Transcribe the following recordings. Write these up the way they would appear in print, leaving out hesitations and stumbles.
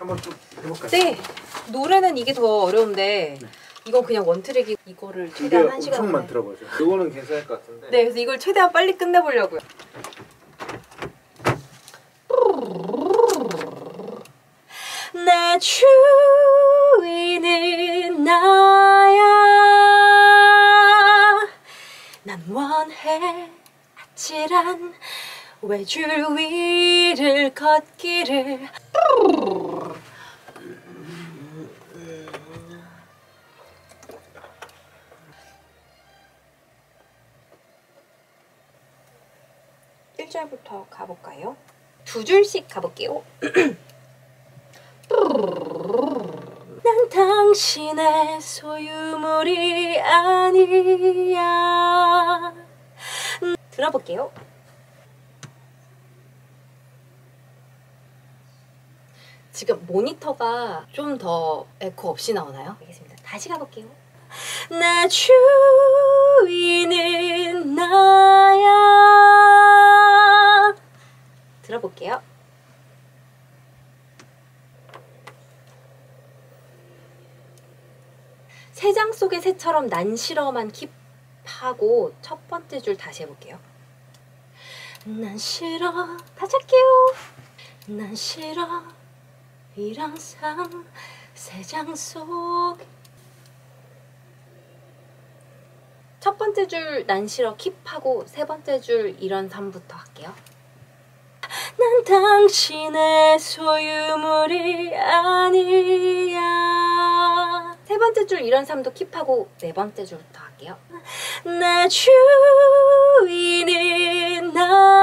한번 쭉 해볼까요? 네. 노래는 이게 더 어려운데 네. 이건 그냥 원트랙이 이거를 최대한 1시간 엄청만 들어보죠. 이거는 괜찮을 것 같은데. 네, 그래서 이걸 최대한 빨리 끝내보려고요. 내 주인은 나야. 난 원해 아찔한 외줄 위를 걷기를. 일 절부터 가볼까요? 두 줄씩 가볼게요. 난 당신의 소유물이 아니야. 들어볼게요. 지금 모니터가 좀 더 에코 없이 나오나요? 알겠습니다. 다시 가볼게요. 내 주인은 나야. 들어볼게요. 세 장 속의 새처럼 난 싫어만 킵하고 첫 번째 줄 다시 해볼게요. 난 싫어. 다시 할게요. 난 싫어 이런 삶 세 장 속. 첫 번째 줄 난 싫어 킵하고 세 번째 줄 이런 삶부터 할게요. 난 당신의 소유물이 아니야. 세 번째 줄 이런 삶도 킵하고 네 번째 줄부터 할게요. 내 주인은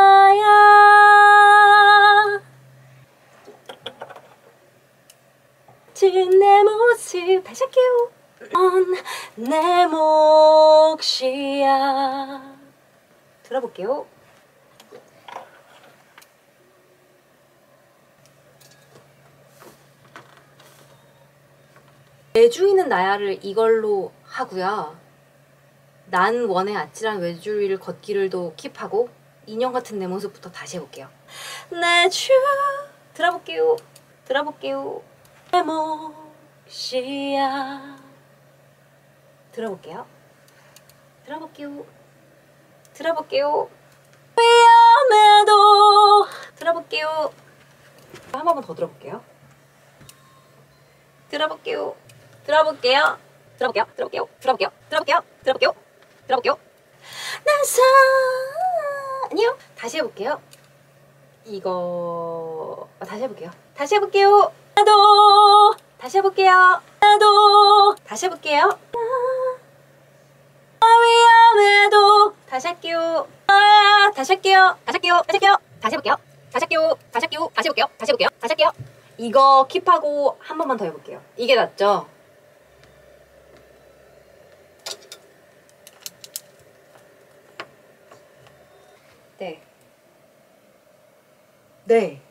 나야. 내 모습 다시 할게요. 넌 내 몫이야. 들어볼게요. 내 주인은 나야를 이걸로 하고요. 난 원해 아찔한 외줄 위를 걷기를도 킵하고 인형 같은 내 모습부터 다시 해볼게요. 내 주 들어볼게요. 들어볼게요. 내 몫이야. 들어볼게요. 들어볼게요. 들어볼게요. 위험해도 들어볼게요. 한 번만 더 들어볼게요. 들어볼게요. 들어볼게요. 들어볼게요. 들어볼게요. 들어볼게요. 들어볼게요. 들어볼게요. 들어볼게요. 난 아니요. 다시 해볼게요. 이거 다시 해볼게요. 다시 해볼게요. 나도 다시 해볼게요. 나도 다시 해볼게요. 위험해도 다시 할게요. 다시 할게요. 다시 할게요. 다시 할게요. 다시 해볼게요. 다시 할게요. 다시 할게요. 다시 해볼게요. 다시 해볼게요. 다시 할게요. 이거 킵하고 한 번만 더 해볼게요. 이게 낫죠? 네. 네.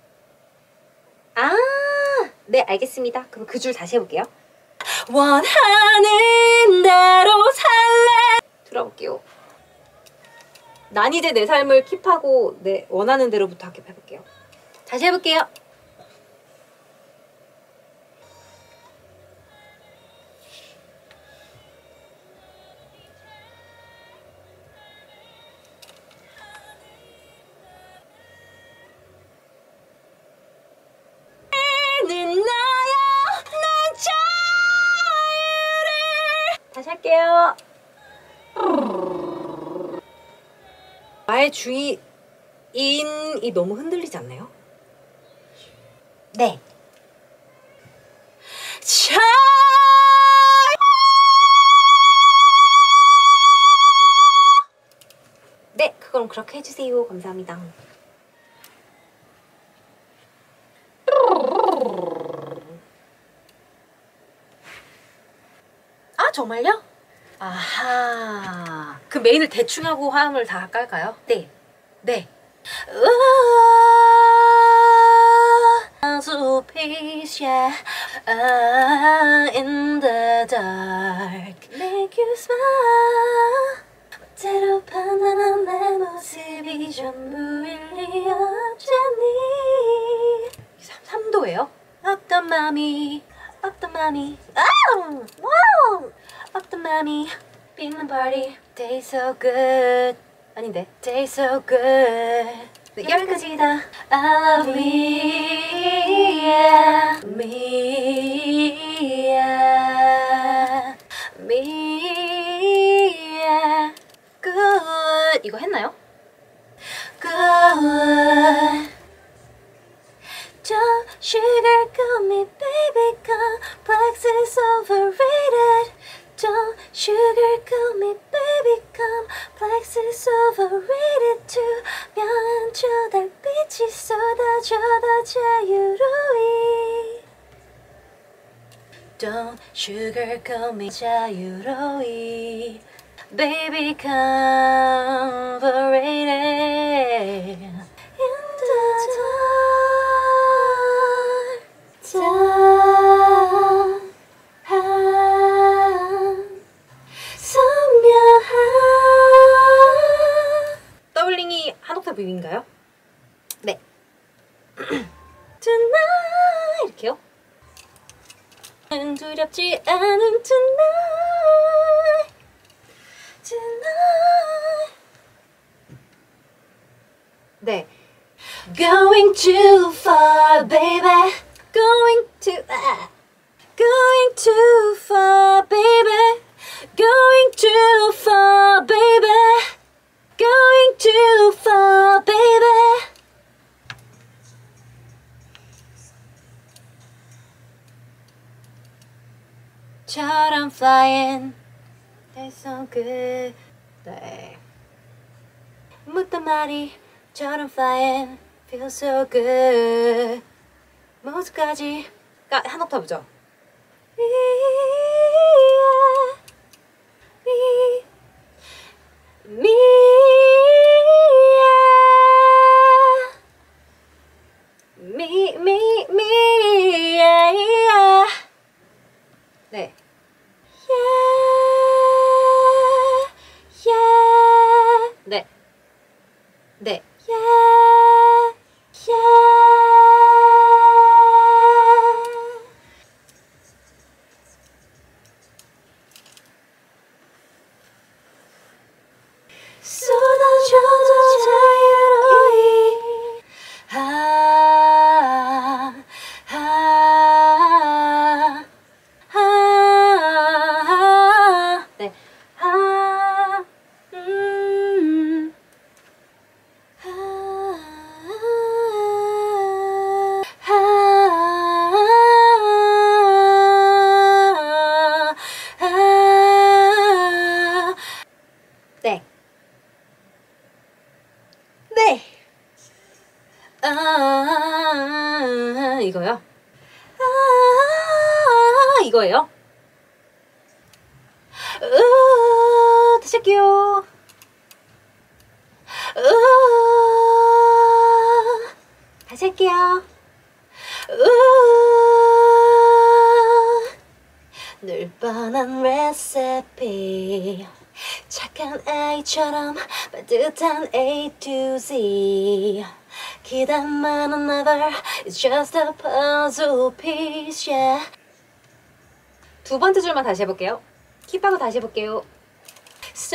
아, 네, 알겠습니다. 그럼 그 줄 다시 해볼게요. 원하는 대로 살래. 들어볼게요. 난 이제 내 삶을 킵하고 내 원하는 대로부터 해볼게요. 다시 해볼게요. 다시 할게요. 나의 주인이 너무 흔들리지 않나요? 네. 네, 그럼 그렇게 해주세요. 감사합니다. 아, 정말요? 아하. 그 메인을 대충 하고 화음을 다 깔까요? 네. 네. So peace, yeah. In the dark, make you smile. 때로 반란한 내 모습이 전부일 리 없잖니. 3도예요? 어떤 맘이 와우 어떤 맘이 빛난 party Day so good 아닌데 Day so good 네, 여기까지 다 I love me yeah me yeah me yeah good 이거 했나요? good Don't sugarcoat me, baby, complex is overrated. Don't sugarcoat me, baby, complex is overrated. 투명한 저 달빛이 쏟아져 더 자유로이. Don't sugarcoat me, 자유로이. Baby, overrated. In the 선명한 더블링이 한 옥타브 위인가요? 네. Tonight 이렇게요. 두렵지 않은 tonight tonight 네. Going too far, baby. Going too far, baby. Going too far, baby. Going too far, baby. 처럼 flying. That's so good. 네. 묻던 말이 처럼 flying. Feels so good. 모습까지가 한 옥타브죠. 네. 네. 네. 쏟아져도 자유로이 네. 네. 네. 이거요. 이거예요. 다시 할게요. 다시 할게요. 늘 뻔한 레시피 착한 아이처럼 반듯한 A to Z 기대만은 never It's just a puzzle piece yeah 두 번째 줄만 다시 해볼게요. 킵하고 다시 해볼게요. So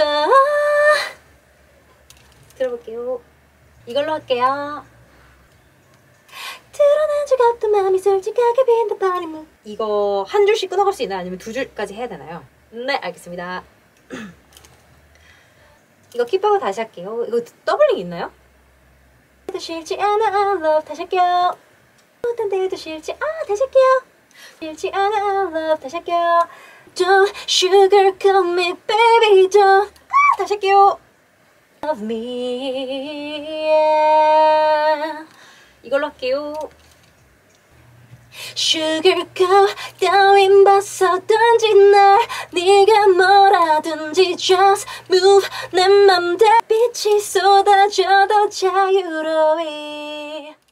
들어볼게요. 이걸로 할게요. 드러난 적 없던 마음이 솔직하게 빈다 바람은 이거 한 줄씩 끊어갈 수 있나요? 아니면 두 줄까지 해야 되나요? 네 알겠습니다. 이거 킵하고 다시 할게요. 이거 더블링 있나요? 싫지 않아 love 다시 할게요. 어떤 데도 싫지 다시 할게요. 싫지 않아 love 다시 할게요. Don't sugarcoat me baby don't 다시 할게요. Love me yeah. 이걸로 할게요. Sugarcoat 따윈 벗어던지 날 네가 뭐라든지 just move 내 맘대로 빛이 쏟아져 더 자유로이